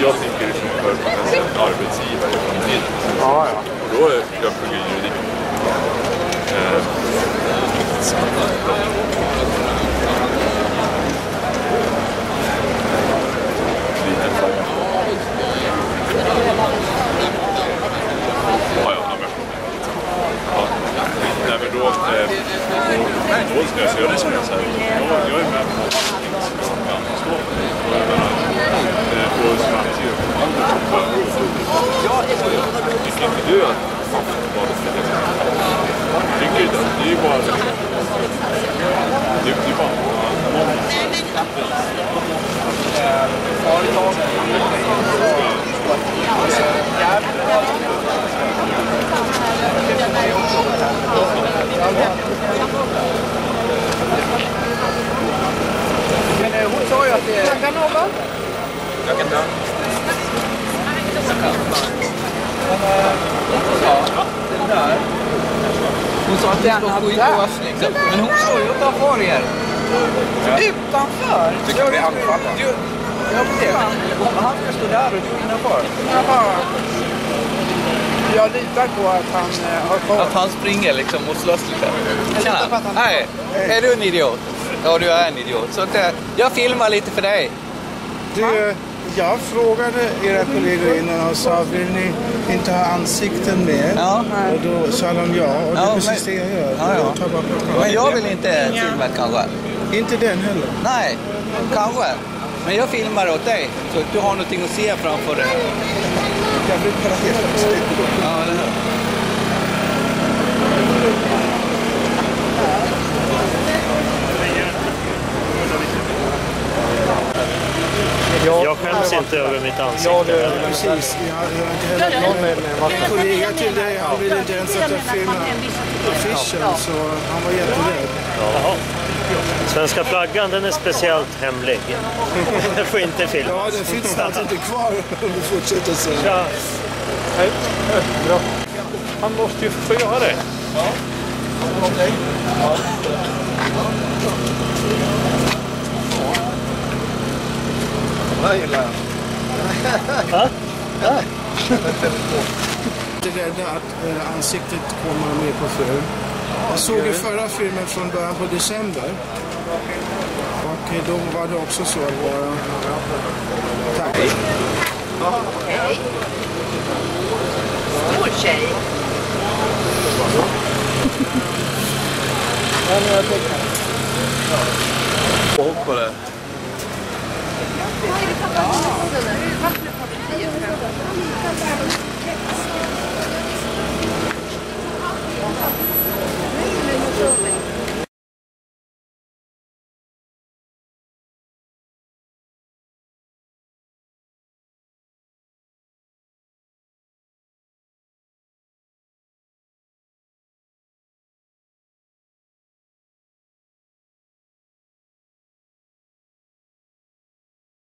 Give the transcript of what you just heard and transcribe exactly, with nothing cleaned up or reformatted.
jag tänker liksom för en arbetsgivare i framtiden. Ja, ja. Och då är jag pluggar juridik. Eh, lite flagga. Ja, ja, men. Ja, nej, men då, eh, då ska jag säga det som jag säger. Jag, jag är med på att jag står för det. Och framtiden. Tycker inte du att Aftonbladet är det? Tycker inte att det är bara... Det är bara... Men hon sa ju att det... Kan någon? Jag kan ta. Den där. Hon sa att det står skitås liksom. Men hon står ju utanför er. Utanför? Du kan bli anfallad. Ja, precis. Han ska stå där och du innanför. Jaha. Jag litar på att han äh, har kvar. Att han springer liksom och slåss lite. Jag litar på att han... Nej, är du en idiot? Ja, du är en idiot. Så att, jag filmar lite för dig. Du, jag frågade era kollegor innan och sa, vill ni inte ha ansikten med? Ja. Och då sa de ja, och det Ja, är precis men- det jag gör. Ja, ja. Jag tar bara plocka. Men jag vill inte filma kanske. Inte den heller. Nej, kanske. Men jag filmar åt dig. Så att du har någonting att se framför dig. Jag vill bara helt stick. Ja, eller hur? Jag skäms inte över mitt ansikte. Ja, det, precis. Jag har inte heller någon med en kollega till dig. Han ville inte ens att jag filmade affischen, så han var jätterädd. Jaha. Svenska flaggan, den är speciellt hemlig. Den får inte filmas. Ja, den finns snart inte kvar om du fortsätter så. Ja. Nej, bra. Han måste ju få göra det. Ja. Okej. Ja. Jag gillar jag. Ja? Ja. Det är rädda att äh, ansiktet kommer med på film. Jag såg ju förra filmen från början på december. Och då var det också så att vara... Tack. Hej. Stor tjej. Jag hoppar det.